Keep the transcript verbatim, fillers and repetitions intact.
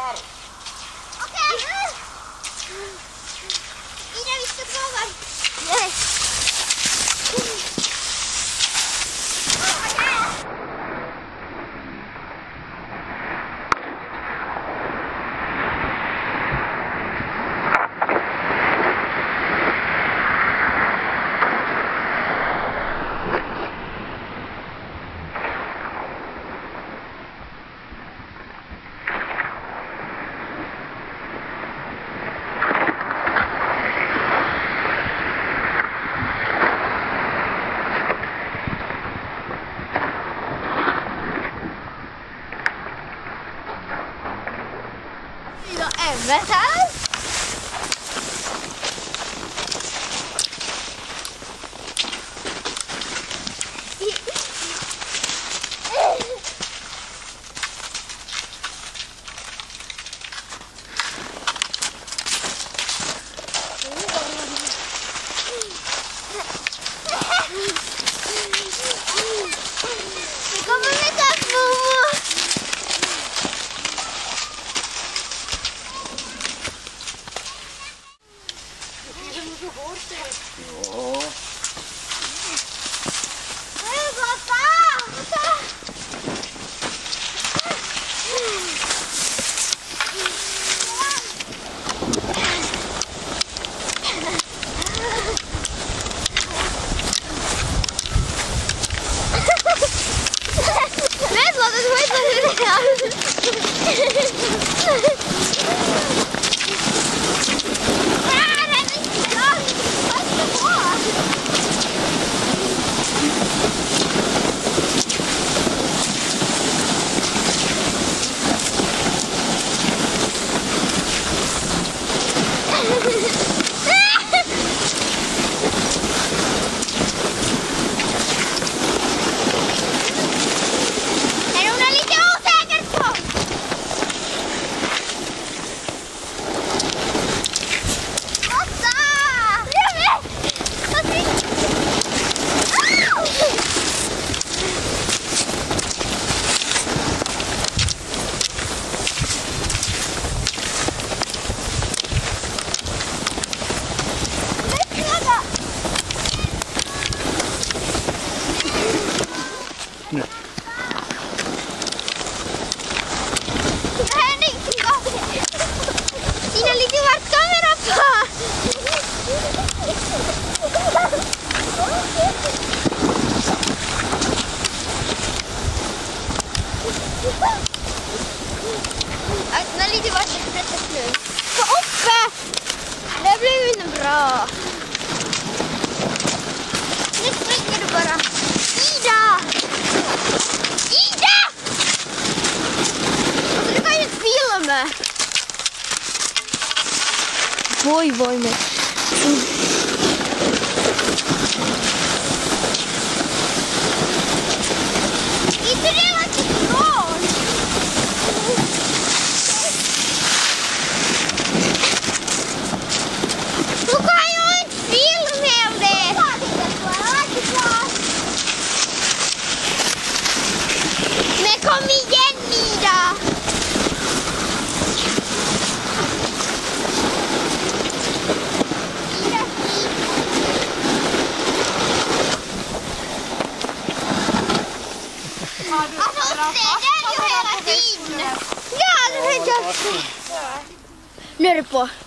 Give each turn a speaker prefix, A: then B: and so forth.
A: Okej! Ida, vi ska prova. Nej. Emmet här. Det kommer med tack, Momo.
B: Ja.
A: Hej pappa! Nej, låt det gå
B: Nu.
A: Ina, lite vart kamera på. Öppna lite vart det sätter nu. På uppe! Det blev inte bra. Nu springer du bara. Ida! Ida! Alltså, du kan ju inte filma.
C: Voi voi me.
A: Inte relativt bra. Du kan ju inte filma av det. Men kom igen, Ida. Alltså, det är ju hela tiden. Ja, det är helt.
C: Nu är det på.